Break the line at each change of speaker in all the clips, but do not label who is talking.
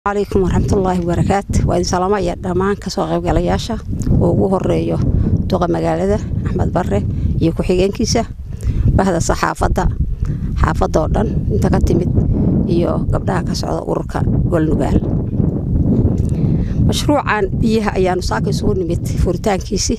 عليكم ورحمة الله وبركاته وإن سلام يا دمان كسوق قلياشة وجوه الريو توقع مجالده أحمد بره يكو حجين كيسة بهذا الصحافة حافظة ودن أنت كتمت يو قبلها كسعود وركا والنقال مشروعا بيها أيام ساكن سون نمت فورتان كيسي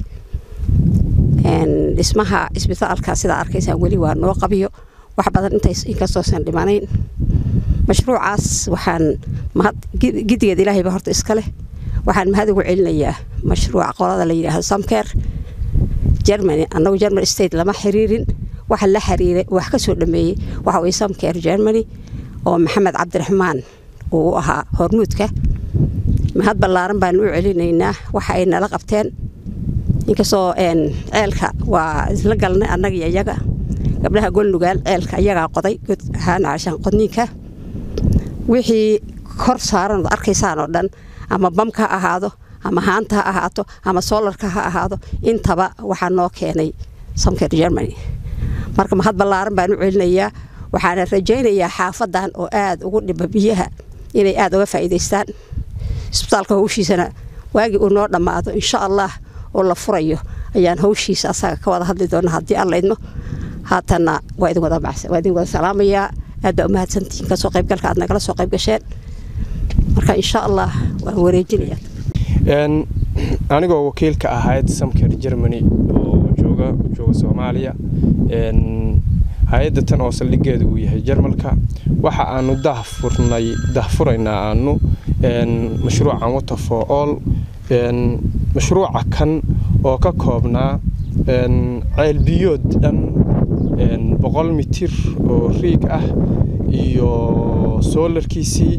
إن اسمها إسبيطال كاسيدا أركيسا ولي ونوقع بيو وحبذا أنت إنكسوسن لمانين مشروع عاص وحن مهد جد إلهي بهرت إسكاله وحن مهذا وعلنا إياه مشروع قرار اللي له سامكير جرماني أنه جرماني ستيت لما حريرين وحن لا حرير وحكسوا لمي وحوي سامكير جرماني ومحمد عبد الرحمن وها هرنوتك مهد بلارن بانو علينا وحينا لقبتين إنكسوا إن عيلك ولقلنا أنك يجا قبلها قلنا قال عيلك يجا قضي قد هان عشان قدنيك wixii kor saaran arkaysaan oo dhan ama bamka ahaado ama haanta ahaato ama solarka ha ahaado intaba waxa noo keenay samkeer Germany marka mahad ballaaran baan u celinayaa waxaan rajaynayaa xaafadan oo aad ugu dhiba biyaha inay aad uga faa'iideystaan isbitaalka hawshiisana waagi uu noo dhamaado insha Allah oo la furayo ayaan hawshiisa asaga ka wada hadli doonaa hadii alla idmo haatana waa idin wada macsan waa idin wada salaamaya هذا ما هتسنتين كسو قيب قالك عندنا كلا سو قيب قشين مركا إن شاء الله وريجينيات
أنا جو وكيل كأهايد سمكر جرماني وجوجا سوماليا هايد تناصل لجد وياه جرمالكا وحا أنو دهفرنا أنو مشروع عن وتفاعل مشروع كان وككابنا عيل بيود بقول متر ريق iyo solarkiisi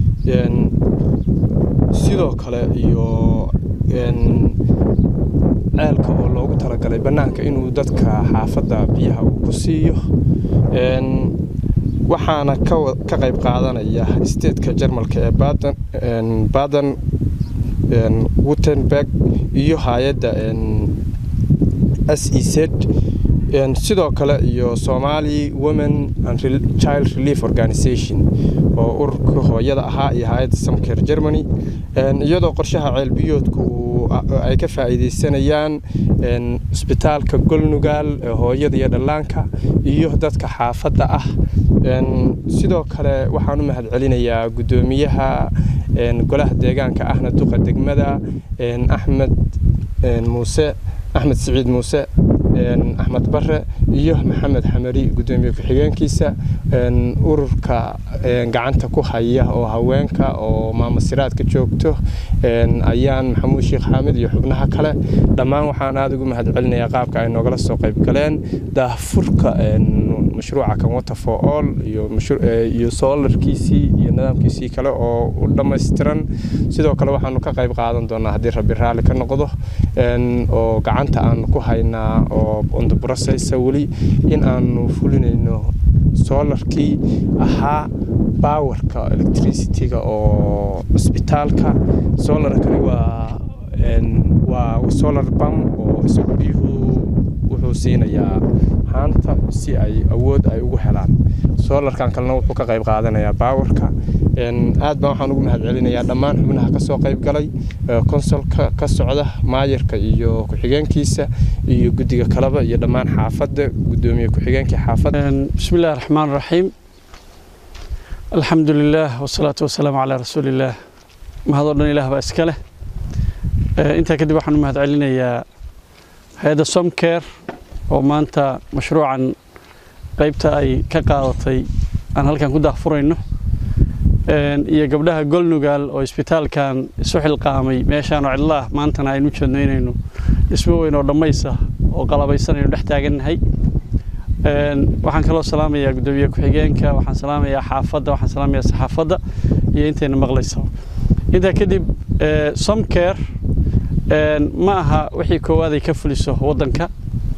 sidoo kale iyo ceelka oo loogu talagalay banaanka inuu dadka xaafada biyaha uu ku siiyo waxaana ka qayb qaadanaya state-ka Jarmalka ee Baden Württemberg iyo hay'adda SEZ sidoo kale iyo Somali Women and Child Relief Organization oo ururka hooyada ahaa iyo hay'adda Samkeer Germany iyadoo qorshaha ceel biyoodku ay ka faa'iideysanayaan isbitaalka Golnugaal hooyada iyo dhalaanka iyo dadka xaafada ah sidoo kale waxaan u mahad celinayaa gudoomiyaha golaha deegaanka ahna duqa degmada Ahmed Saciid Muuse أحمد بره إيوه محمد حمري قدومي كحجانكيسة أوركا قعنتا كوحية أو هوانكا أو مامسيرات كجوكتو أيان محمود شيخ حامد يحبناها كلا دمان وحان هذا قوم هاد علنا يقابك إنه جلس سوقيب كلان ده فرقة مشروع كان وتفاعل يصالر كيسي ينام كيسي كلا أو لما يسترن سيدو كلا وحنا كقيب قاعدين دونا هدير برهالي كنقضه أو قعنتا أن كوحينا on the process wali in aanu fulinayno solarkii aha powerka electricity-ga oo isbitaalka solarkani waa solar pump oo isbiyuhu wuxuu siinayaa haanta si ay awood ay ugu helaan solarkan kalena wuxuu ka qayb qaadanayaa powerka aad baan waxaan ugu mahad celinayaa dhammaan xubnaha ka soo qayb galay konsolka ka socda maayirka iyo ku xigeenkiisa iyo gudiga kalaba iyo dhammaan xaafadda gudoomiye ku xigeenka xaafadda
bismillaahir rahmaanir rahiim alxamdulillaah wasalaatu wasalaamu calaa rasuulillaah mahadoodan ilaah baa iska leh intaa kadib waxaan u mahad celinayaa hay'adda Somkeer oo maanta mashruucan qaybta ay ka qaadatay aan halkan ku daahfurayno iyo gabdhaha Golnugaal oo isbitaalkan isu xilqaamay meeshaan oo cidlaah maantana aynu jeednaynayno dhismo weyn oo dhamaysa oo qalabaysan aynu dhex taaganahay waxaan kaloo salaamayaa gudoomiye ku xigeenka waxaan salaamayaa xaafadda waxaan salaamayaa saxaafadda iyo intayna maqlayso inta kadib Somkeer ma aha wixii koowaad ay ka fuliso wadanka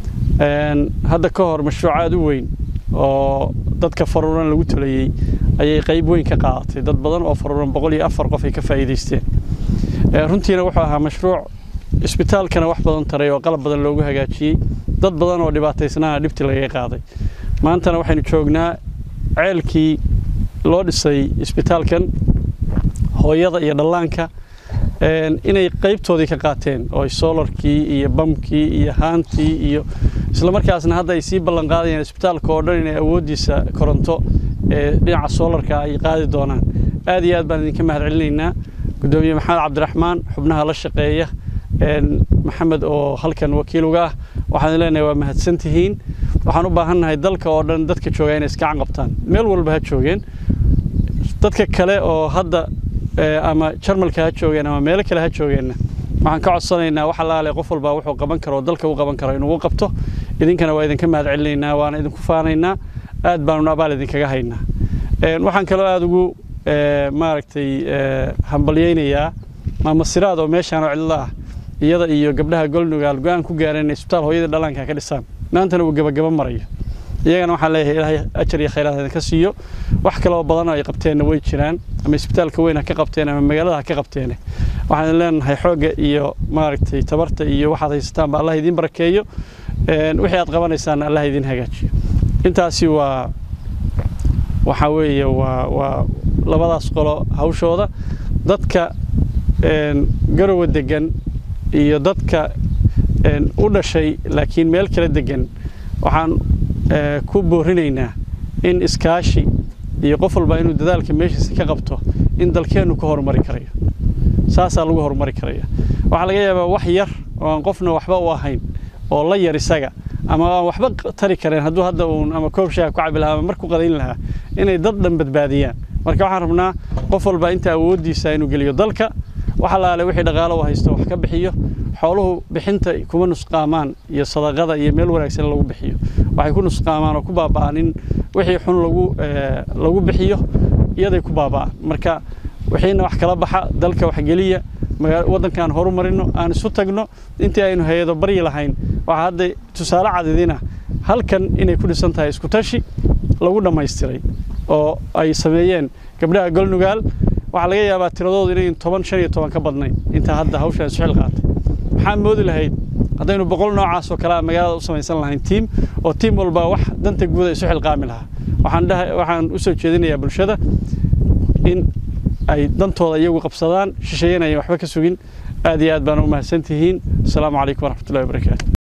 hadda ka hor mashruucaad u weyn oo dadka faruuran lagu taliyay ayay qayb weyn ka qaadatay dad badan oo faruuran 104 qof ay ka faa'iideysteen runtiina wuxuu ahaa mashruuc isbitaalkana wax badan taray oo qalab badan loogu hagaajiyay dad badan oo dhibaataysnaa dhibti laga qaaday maantana waxaynu joognaa ceelkii loo dhisay isbitaalkan Hooyada iyo Dhalaanka inay qaybtoodii ka qaateen oo solarkii iyo bamkii iyo haantii iyo isla markaasna hadda ay sii ballan qaadayaan isbitaalka oo dhan inay awoodiisa koronto dhinaca solarka ay qaadi doonaan aad iyo aad baan idinka mahadcelinaynaa gudoomiye maxamed cabdiraxmaan xubnaha la shaqeeya maxamed oo halkan wakiil uga ah waxaan leenahay waa mahadsantihiin waxaan u baahannahay dalka oo dhan dadka jooga inay iska qabtaan meel walba ha joogeen dadka kale oo hadda ama Jarmalka ha joogeen ama meel kale ha joogeen waxaan ka codsanaynaa wax allaale qof walba wuxuu qaban karo dalka uu qaban karo inuu qabto idinkana waa idinka mahadcelinaynaa waana idinku faanaynaa aad baan abaal idinkaga haynaa waxaan kale aad ugu maaragtay hambalyeynaya maama Siraad oo meeshaan oo cidla ah iyada iyo gabdhaha Golnugaal go'aan ku gaareen isbitaal hooyada Dhalaanka ka dhisaan maantana uu gabagaba marayo iyagana waxaan leeyahay Ilaahay ajar iyo khayraad ka siiyo wax kale oo badan ay qabteen way jiraan ama isbitaalka weyn ka qabteen ama magaalada ka qabteen waxaan leenahay xooga iyo maaragtay tabarta iyo waxaad haystaan ba Allah idin barakeeyo wixii aad qabanaysaan Allah idin hagaajiyo intaasi waxa weeye waa labadaas qolo hawshooda dadka Garowe degan iyo dadka u dhashay laakiin meel kala degan waxaan ku boorinaynaa in iskaashi iyo qof walba inuu dadaalka meeshiisa ka qabto in dalkeenu ka horumari karayo saasa lagu horumari karayo waxa laga yaabaa wax yar oo aan qofna waxba u ahayn oo la yar isaga ama waxba tari kareen hadduu hadda ama koob shay ku cabi lahaa markuu qadayn lahaa inay dad dhan badbaadiyaan marka waxaan rabnaa qof walba inta awoodiisa inuu geliyo dalka waxa la wixii dhaqaale u haysto wax ka bixiyo xooluhu bixinta kuma nusqaamaan iyo sadaqada iyo meel wanaagsan lagu bixiyo waxay ku nusqaamaan oo ku baaba'aan in wixii xun lagu bixiyo iyaday ku baaba'aan marka wixiina wax kala baxa dalka wax geliya wadankan horumarino aan isu tagno intii aynu hay'ado bari lahayn waxa hadda tusaale cadidina halkan inay ku dhisan tahay isku tashi lagu dhameystiray oo ay sameeyeen gabdhaha Golnugaal waxa laga yaabaa tiradoodu inay 15 ka badnayn inta hadda hawshan soo xilqaatay waxaan moodi lahayd haddaynu 100 noocaas oo kala magaalada u samaysan lahayn team walba wax danta guud ay soo xilqaami lahaa waxaan u soo jeedinayaa bulshada in ay dantooda iyagu qabsadaan shisheeyeen ay waxba ka sugin aad iyo aad baan u mahadsantihiin assalaamu calaykum waraxmatullaahi wabarakaatuh